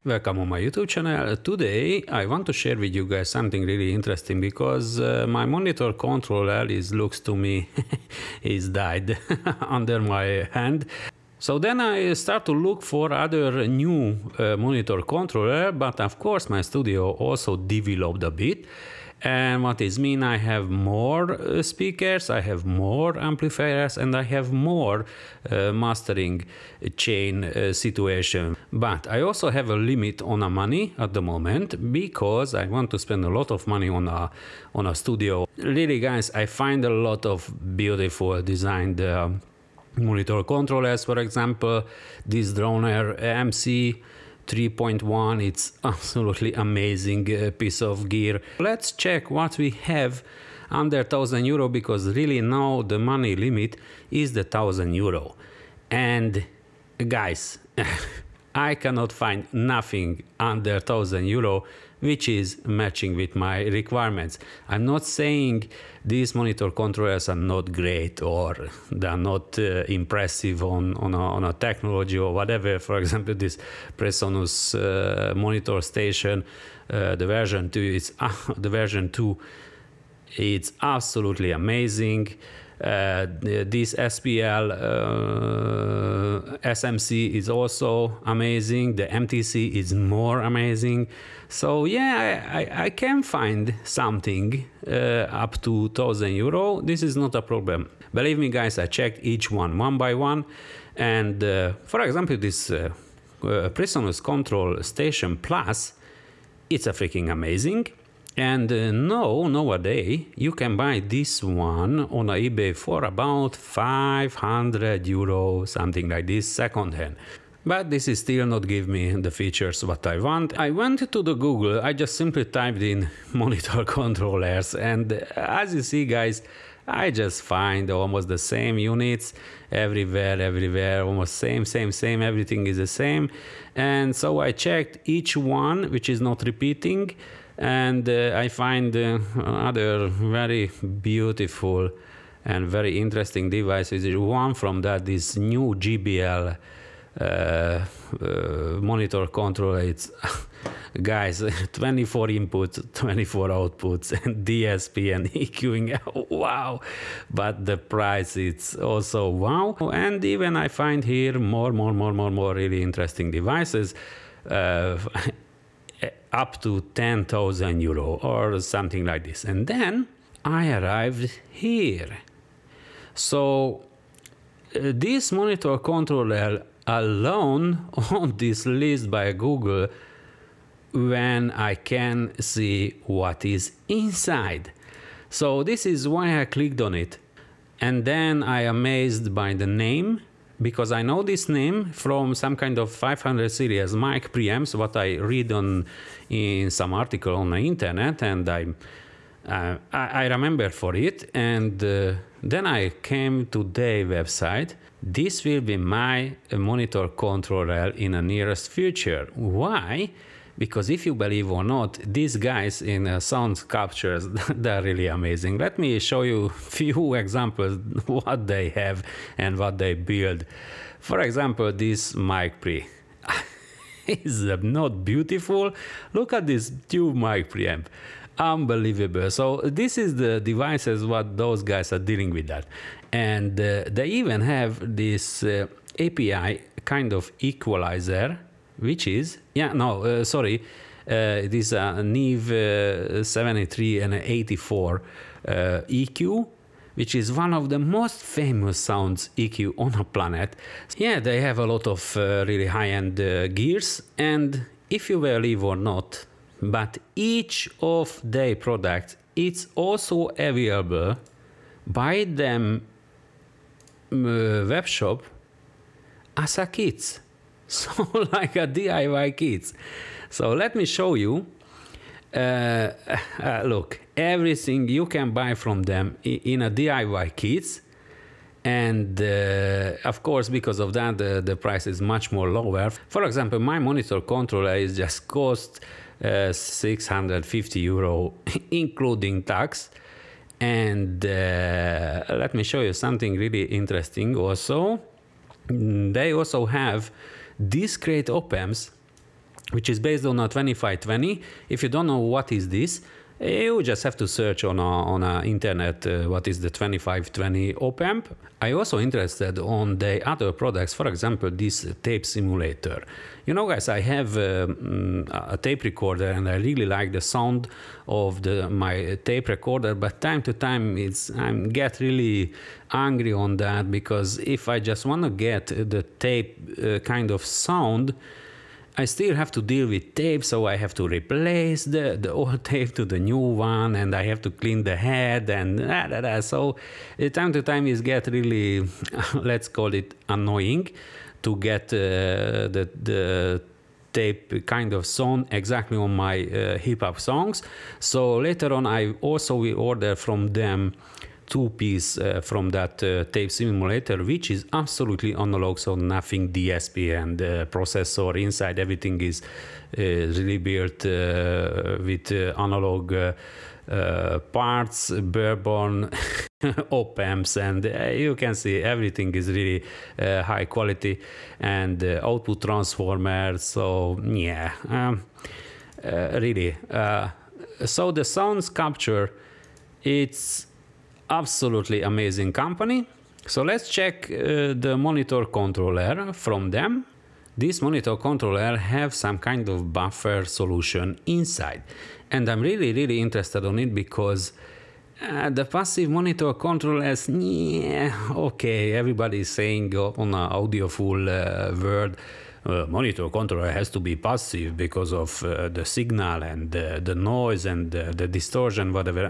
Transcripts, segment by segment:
Welcome on my YouTube channel. Today I want to share with you guys something really interesting because my monitor controller looks to me is died under my hand. So then I start to look for other new monitor controller, but of course my studio also developed a bit. And what is mean, I have more speakers, I have more amplifiers, and I have more mastering chain situation. But I also have a limit on the money at the moment because I want to spend a lot of money on a studio. Really, guys, I find a lot of beautiful designed monitor controllers. For example, this Skulptor MC624, it's absolutely amazing piece of gear. Let's check what we have under €1,000 because really now the money limit is the €1,000. And guys, I cannot find nothing under €1,000 which is matching with my requirements. I'm not saying these monitor controllers are not great or they're not impressive on a technology or whatever. For example, this Presonus monitor station, the version 2, it's absolutely amazing. This SPL SMC is also amazing. The MTC is more amazing. So yeah, I can find something up to €1,000. This is not a problem. Believe me, guys, I checked each one by one. And for example, this Presonus Control Station Plus, it's a freaking amazing. And nowadays you can buy this one on eBay for about €500, something like this, second hand. But this is still not give me the features what I want. I went to the Google, I just simply typed in monitor controllers, and as you see, guys, I just find almost the same units everywhere, almost same, everything is the same. And so I checked each one, which is not repeating. And I find other very beautiful and very interesting devices. One from that, this new GBL monitor controller. It's guys, 24 inputs, 24 outputs, and DSP and EQing. Wow! But the price, it's also wow. And even I find here more really interesting devices. Up to €10,000 or something like this. And then I arrived here. So this monitor controller alone on this list by Google, when I can see what is inside. So this is why I clicked on it. And then I amazed by the name, because I know this name from some kind of 500 series mic preamps, what I read in some article on the internet, and I remember for it. And then I came to their website. This will be my monitor controller in the nearest future. Why? Because if you believe or not, these guys in Sound Sculptors, they're really amazing. Let me show you a few examples what they have and what they build. For example, this mic pre. Is not beautiful? Look at this tube mic preamp. Unbelievable. So this is the devices what those guys are dealing with that. And they even have this API kind of equalizer, which is, this Neve 73 and 84 EQ, which is one of the most famous sounds EQ on the planet. Yeah, they have a lot of really high-end gears, and if you believe or not, but each of their products, it's also available by them web shop as a kit. So like a DIY kits. So let me show you. Look, everything you can buy from them in a DIY kits. And of course, because of that, the price is much more lower. For example, my monitor controller is just cost €650, including tax. And let me show you something really interesting also. They also have discrete op amps which is based on a 2520. If you don't know what is this, you just have to search on internet what is the 2520 op-amp. I also interested on the other products, for example, this tape simulator. You know, guys, I have a tape recorder and I really like the sound of my tape recorder, but time to time I get really angry on that, because if I just want to get the tape kind of sound, I still have to deal with tape, so I have to replace the old tape to the new one, and I have to clean the head, and so time to time it gets really, let's call it, annoying to get the tape kind of sound exactly on my hip-hop songs. So later on I also will order from them 2-piece from that tape simulator, which is absolutely analog, so nothing DSP, and the processor inside, everything is really built with analog parts, bourbon op-amps, and you can see everything is really high quality, and output transformer. So yeah, really. So the Sound Skulptor, it's absolutely amazing company. So let's check the monitor controller from them. This monitor controller have some kind of buffer solution inside, and I'm really interested on it, because the passive monitor controllers, yeah, okay, everybody is saying on an audiophile word, monitor controller has to be passive because of the signal and the noise and the distortion, whatever.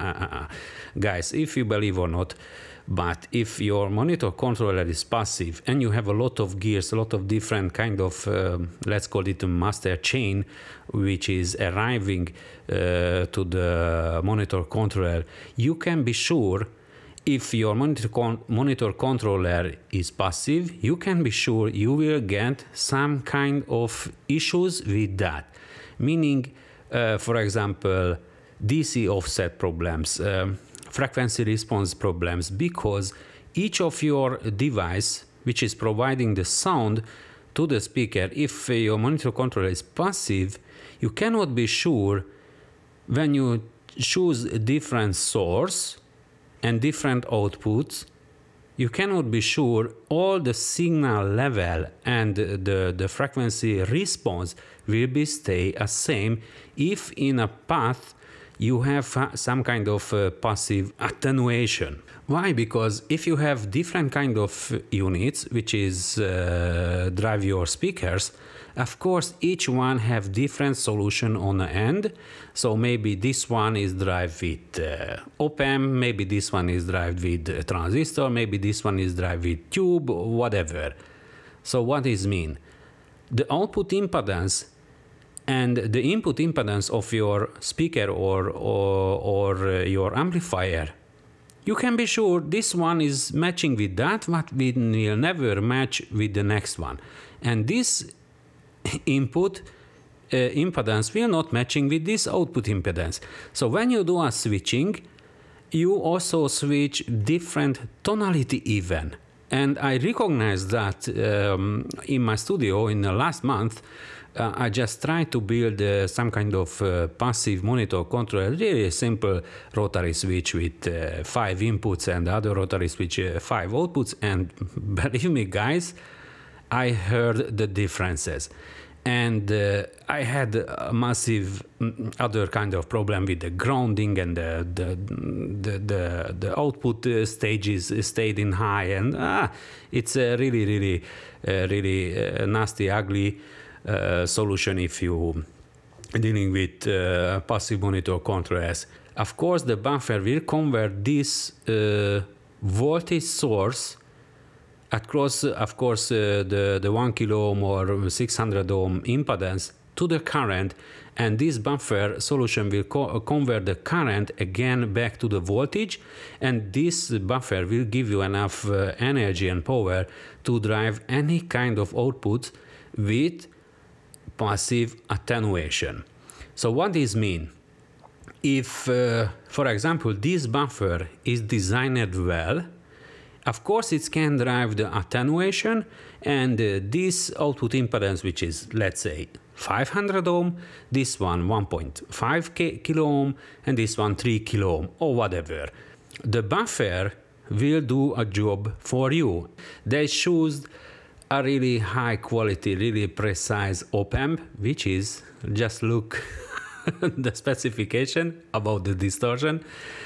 Guys, if you believe or not, but if your monitor controller is passive and you have a lot of gears, a lot of different kind of, let's call it a master chain, which is arriving to the monitor controller, you can be sure, if your monitor controller is passive, you can be sure you will get some kind of issues with that. Meaning, for example, DC offset problems, frequency response problems, because each of your device which is providing the sound to the speaker, if your monitor controller is passive, you cannot be sure when you choose a different source and different outputs, you cannot be sure all the signal level and the frequency response will be stay the same if in a path you have some kind of passive attenuation. Why? Because if you have different kind of units which is drive your speakers, of course each one have different solution on the end. So maybe this one is drive with op-amp, maybe this one is drive with transistor, maybe this one is drive with tube, whatever. So what does it mean? The output impedance and the input impedance of your speaker or your amplifier, you can be sure this one is matching with that, but will never match with the next one. And this input impedance will not matching with this output impedance. So when you do a switching, you also switch different tonality even. And I recognize that in my studio in the last month, I just tried to build some kind of passive monitor controller, really simple rotary switch with 5 inputs and other rotary switch 5 outputs, and believe me guys, I heard the differences. And I had a massive other kind of problem with the grounding, and the output stages stayed in high, and it's a really nasty, ugly solution if you dealing with passive monitor controllers. Of course, the buffer will convert this voltage source across, of course, the 1 kilo ohm or 600 ohm impedance to the current, and this buffer solution will convert the current again back to the voltage, and this buffer will give you enough energy and power to drive any kind of output with passive attenuation. So what does this mean? If, for example, this buffer is designed well, of course it can drive the attenuation, and this output impedance, which is, let's say, 500 ohm, this one 1.5 kilo ohm, and this one 3 kilo ohm, or whatever. The buffer will do a job for you. They choose a really high quality, really precise op-amp, which is, just look the specification about the distortion,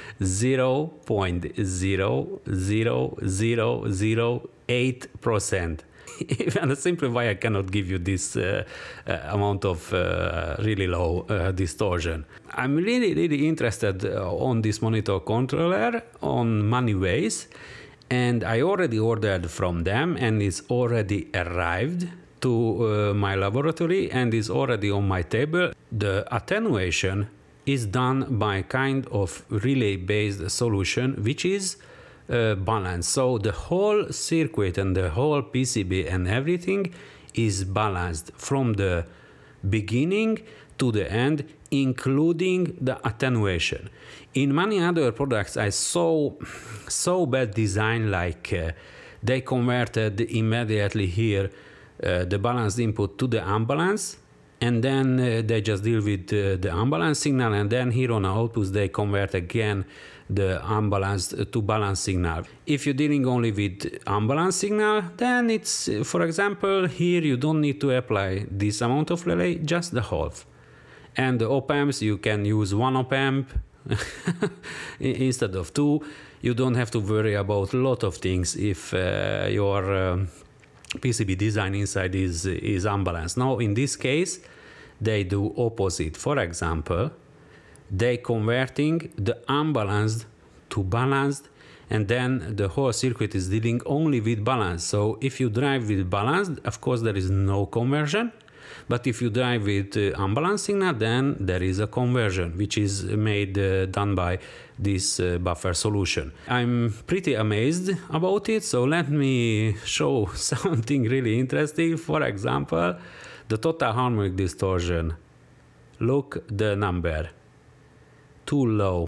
0.00008%. Even simply why I cannot give you this amount of really low distortion. I'm really interested on this monitor controller on many ways, and I already ordered from them and it's already arrived to my laboratory and is already on my table. The attenuation is done by kind of relay based solution which is balanced. So the whole circuit and the whole PCB and everything is balanced from the beginning to the end, including the attenuation. In many other products I saw so bad design, like they converted immediately here the balanced input to the unbalanced, and then they just deal with the unbalanced signal, and then here on outputs they convert again the unbalanced to balanced signal. If you're dealing only with unbalanced signal, then it's, for example, here you don't need to apply this amount of relay, just the half. And the op-amps, you can use one op-amp instead of two. You don't have to worry about a lot of things if your PCB design inside is unbalanced. Now in this case they do opposite. For example, they converting the unbalanced to balanced, and then the whole circuit is dealing only with balance. So if you drive with balanced, of course there is no conversion, but if you drive with unbalanced signal, then there is a conversion which is done by this buffer solution. I'm pretty amazed about it, so let me show something really interesting. For example, the total harmonic distortion. Look the number, too low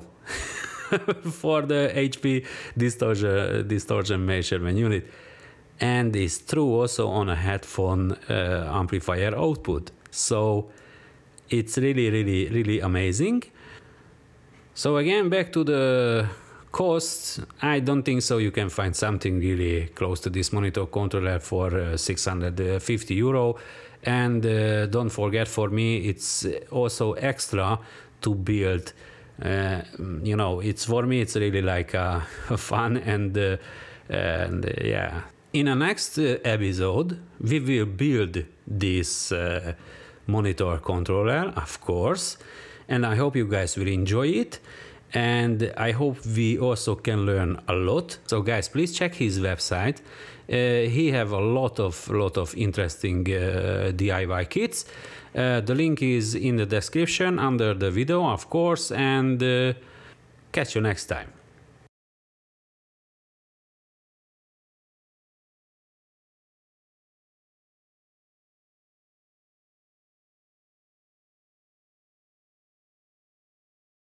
for the HP distortion measurement unit. And it's true also on a headphone amplifier output. So it's really amazing. So again, back to the costs, I don't think so you can find something really close to this monitor controller for 650 euro. And don't forget, for me it's also extra to build. You know, it's, for me it's really like a fun and yeah. In a next episode we will build this monitor controller, of course, and I hope you guys will enjoy it, and I hope we also can learn a lot. So guys, please check his website. He have a lot of interesting DIY kits. The link is in the description under the video, of course, and catch you next time.